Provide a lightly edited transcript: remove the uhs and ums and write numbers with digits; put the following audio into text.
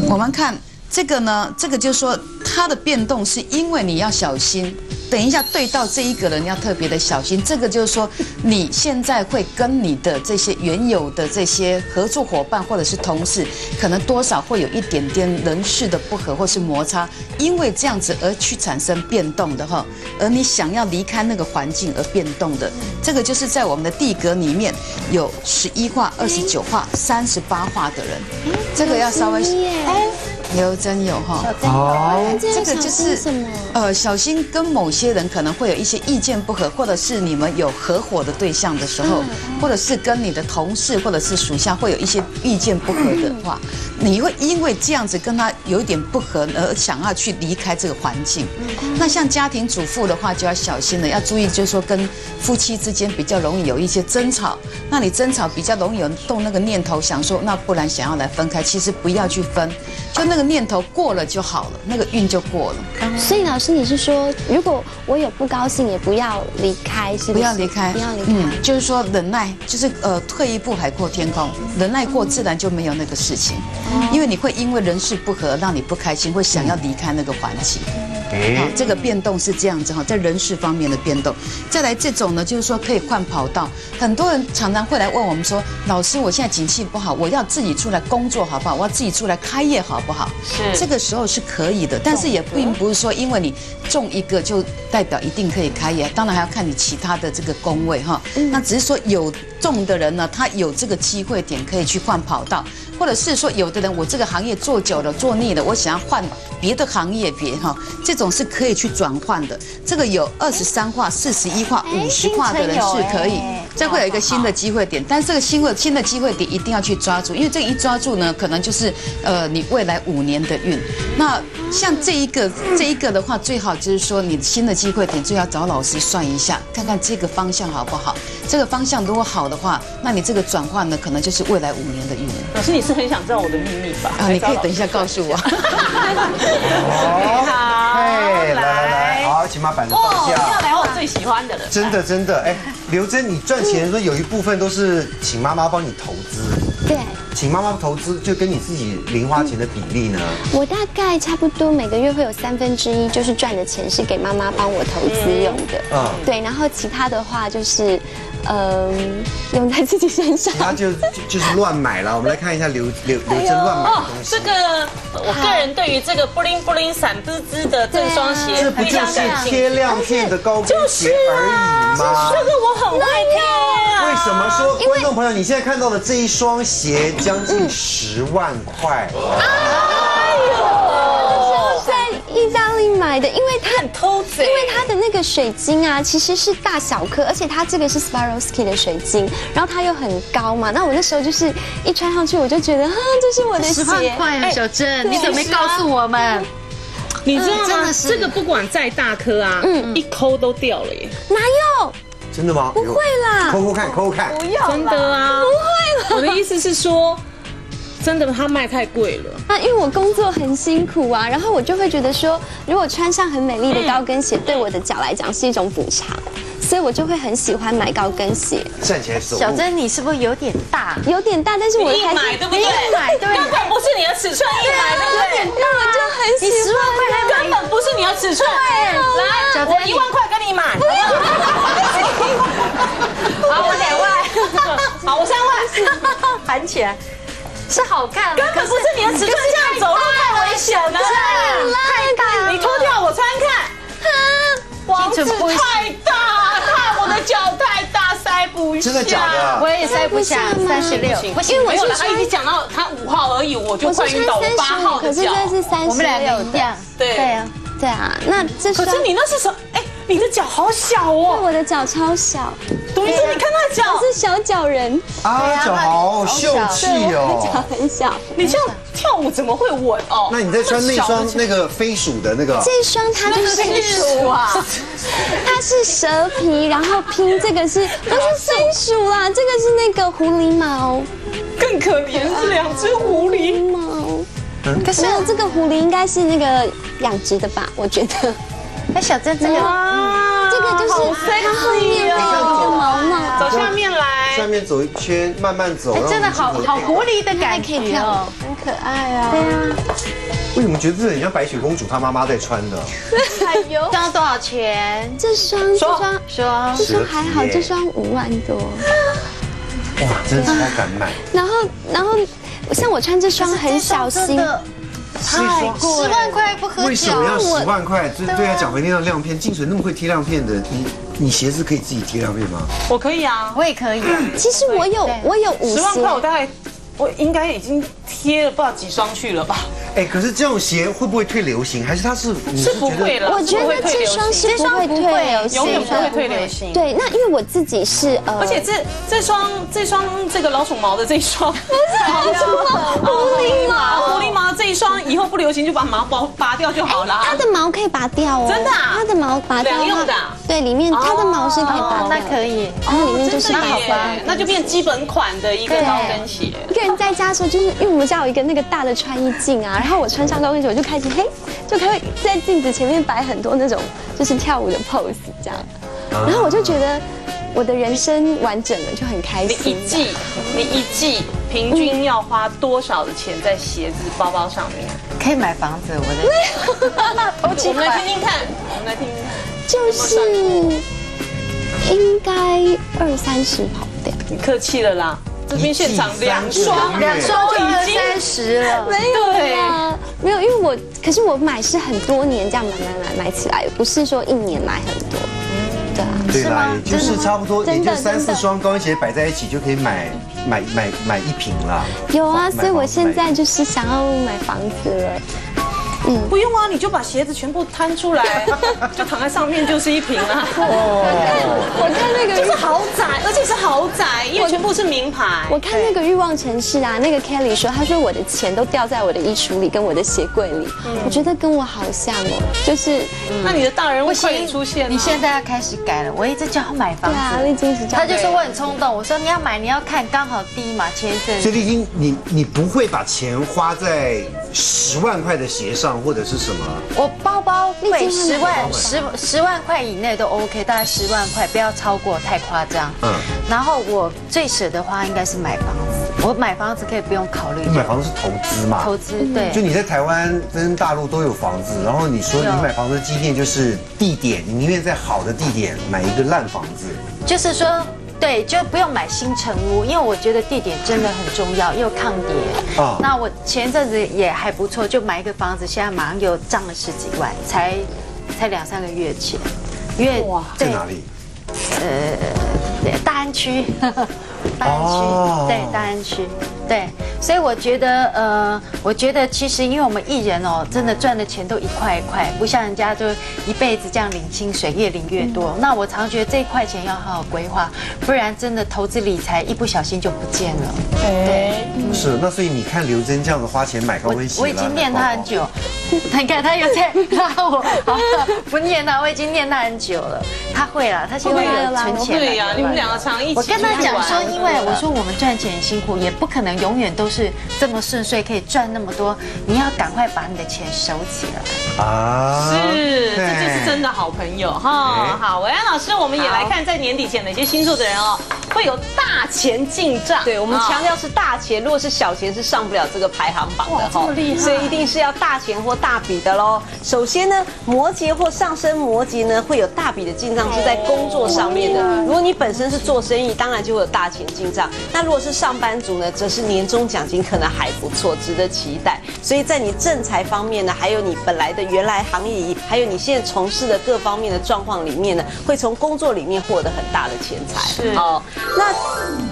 我们看这个呢，这个就是说它的变动是因为你要小心。等一下对到这一个人要特别的小心，这个就是说你现在会跟你的这些原有的这些合作伙伴或者是同事，可能多少会有一点点人事的不合或是摩擦，因为这样子而去产生变动的哈，而你想要离开那个环境而变动的，这个就是在我们的地格里面有11画、29画、38画的人，这个要稍微有真有哈， 哦， 这个就是什么？ 小心跟某些人可能会有一些意见不合，或者是你们有合伙的对象的时候，或者是跟你的同事或者是属下会有一些意见不合的话，你会因为这样子跟他有一点不合而想要去离开这个环境。那像家庭主妇的话就要小心了，要注意就是说跟夫妻之间比较容易有一些争吵，那你争吵比较容易有动那个念头，想说那不然想要来分开，其实不要去分，就那个念头过了就好了，那个运就过了。 所以老师，你是说，如果我有不高兴，也不要离开，是不是？ 不要离开， 不要离开。 就是说忍耐，就是退一步海阔天空，忍耐过自然就没有那个事情，因为你会因为人事不合让你不开心，会想要离开那个环境。好，这个变动是这样子哈，在人事方面的变动。再来这种呢，就是说可以换跑道。很多人常常会来问我们说，老师，我现在景气不好，我要自己出来工作好不好？我要自己出来开业好不好？是，这个时候是可以的，但是也并不是说因为你中一个就代表一定可以开业，当然还要看你其他的这个宫位哈。那只是说有中的人呢，他有这个机会点可以去换跑道，或者是说有的人我这个行业做久了做腻了，我想要换别的行业别哈，这种是可以去转换的。这个有23画、41画、50画的人是可以，这会有一个新的机会点，但是这个新的机会点一定要去抓住，因为这个一抓住呢，可能就是你未来5年的运。那像这一个的话，最好就是说你新的机会点最好找老师算一下，看看这个方向好不好。这个方向如果好的话，那你这个转换呢，可能就是未来5年的运。 老师，你是很想知道我的秘密吧？ 啊，你可以等一下告诉我。 好，来，好，请把板子放下。 要来我最喜欢的了。 真的，哎，刘真，你赚钱的时候有一部分都是请妈妈帮你投资。 对， 请妈妈投资就跟你自己零花钱的比例呢？ 我大概差不多每个月会有1/3，就是赚的钱是给妈妈帮我投资用的。对，然后其他的话就是，用在自己身上。 其他就是乱买了。我们来看一下刘真乱买的东西。 这个我个人对于这个布灵布灵闪滋滋的这双鞋， 这不就是贴亮片的高跟鞋而已吗？ 这个我很爱贴。 为什么说观众朋友，你现在看到的这一双鞋将近10万块？ 在意大利买的，因为它很偷贼， 因为它的那个水晶啊，其实是大小颗，而且它这个是 Swarovski 的水晶，然后它又很高嘛。那我那时候就是一穿上去，我就觉得，这是我的鞋。 10万块啊，小珍，你怎么没告诉我们？ 你知道吗？这个不管再大颗啊，一抠都掉了耶。 哪有？ 真的吗？ 不会啦， 抠看。 不要，真的啊，不会啦。我的意思是说。真的，它卖太贵了。 那因为我工作很辛苦啊，然后我就会觉得说，如果穿上很美丽的高跟鞋，对我的脚来讲是一种补偿，所以我就会很喜欢买高跟鞋。 站起来走。 小珍，你是不是有点大？ 有点大，但是我还是买对不对？ 对， 根本不是你的尺寸，一买对不对？ 有点大，我就很喜欢。 你10万块来买， 根本不是你的尺寸。来，我1万块跟你买。 好，我2万， 好，我3万， 盘起来。是好看， 根本不是你的尺寸，这样走路太危险了， 太大， 你脱掉我穿看。王子太大，看我的脚太大，塞不下。 真的假的？ 我也塞不下36， 不行，没有了，他已经讲到他5号而已，我就快晕倒，我8号的脚。 可是这是36， 我们2个一样。 对啊，那这可是你那是什么？哎，你的脚好小哦。 我的脚超小。 董医生，你看他的脚， 我是小脚人。 啊，脚好秀气哦。 脚很小。 你这样跳舞怎么会稳哦？ 那你在穿那双那个飞鼠的那个？ 这双它就是飞鼠啊， 它是蛇皮，然后拼这个是不是飞鼠啦？这个是那个狐狸毛。 更可怜是2只狐狸毛。可是这个狐狸应该是那个养殖的吧？我觉得。 哎，小珍，这个就是它后面会有一个毛毛。 走下面来， 下面走一圈，慢慢走。 真的好狐狸的感觉哦， 很可爱啊。对啊。 为什么觉得这很像白雪公主她妈妈在穿的？ 哎呦，这样多少钱？ 这双还好，这双5万多。 哇，真超敢买。 然后像我穿这双很小心。 太贵，10万块不合脚。 为什么要10万块？对啊，讲回那张亮片，静水那么会贴亮片的，你鞋子可以自己贴亮片吗？ 我可以啊， 我也可以。 其实我有 10万块，我应该已经贴了不知道几双去了吧？ 哎，可是这种鞋会不会退流行？还是它是不会了？ 我觉得这双是不会退流行， 永远不会退流行。 对，那因为我自己是而且这双这个老鼠毛的这一双，不是狐狸毛这一双以后不流行就把毛拔掉就好了。 它的毛可以拔掉哦， 真的啊？ 它的毛拔掉两用的， 对，里面它的毛是可以拔掉， 那可以。 然后里面就是好吧，那就变基本款的一个高跟鞋。 一个人在家的时候，就是因为我们家有一个那个大的穿衣镜啊，然后我穿上高跟鞋，我就开始就可以在镜子前面摆很多那种就是跳舞的 pose 这样，然后我就觉得我的人生完整了，就很开心。 你一季平均要花多少的钱在鞋子、包包上面？ 可以买房子，我们来听听看， 就是应该20-30跑不掉。 你客气了啦。这边现场2双就已经 20了， 没有，因为可是我买是很多年这样买起来的，不是说1年买很多。对啊， 对啦，也就是差不多，也就3-4双高跟鞋摆在一起就可以买一瓶啦。 有啊，所以我现在就是想要买房子了。 不用啊，你就把鞋子全部摊出来，就躺在上面就是一瓶啊。 我看那个就是豪宅，而且是豪宅，因为全部是名牌。 我看那个欲望城市啊，那个 Kelly 说，他说我的钱都掉在我的衣橱里跟我的鞋柜里，我觉得跟我好像哦，就是那你的大人物快点出现， 你现在要开始改了。我一直叫他买房子， 对啊，已经是这样。 他就说我很冲动，我说你要买你要看刚好低嘛，前一阵。 所以你不会把钱花在10万块的鞋上或者是什么？ 我包包会10万块以内都 OK， 大概10万块，不要超过太夸张。然后我最舍得花应该是买房子，我买房子可以不用考虑。 你买房子是投资嘛？ 投资对。 就你在台湾跟大陆都有房子，然后你说你买房子的基点就是地点，你宁愿在好的地点买一个烂房子。 就是说。对，就不用买新成屋，因为我觉得地点真的很重要，又抗跌。那我前阵子也还不错，就买一个房子，现在马上又涨了10几万，才2-3个月前。因为在哪里？ 大安区，大安区，对，所以我觉得其实因为我们艺人哦，真的赚的钱都一块一块，不像人家就一辈子这样领薪水，越领越多。那我常觉得这1块钱要好好规划，不然真的投资理财一不小心就不见了。对， 是。那所以你看刘真这样子花钱买高跟鞋， 我已经念他很久，你看他有在拉我，不念他，我已经念他很久了。他会了，他现在有存钱了。 对呀，你们2个常一起。 我跟他讲说，因为我说我们赚钱很辛苦，也不可能永远都是这么顺遂，可以赚那么多。你要赶快把你的钱收起来啊！是，这就是真的好朋友哈。好，维安老师，我们也来看在年底前哪些星座的人哦会有大钱进账。 对，我们强调是大钱，如果是小钱是上不了这个排行榜的哈。这么厉害！所以一定是要大钱或大笔的喽。首先呢，摩羯或上升摩羯呢会有大笔的进账是在工作上面的。如果你本身是做生意，当然就会有大钱进账。那如果是上班族呢，则是年终奖金可能还不错，值得期待。所以在你正财方面呢，还有你本来的原来行业，还有你现在从事的各方面的状况里面呢，会从工作里面获得很大的钱财。是哦，那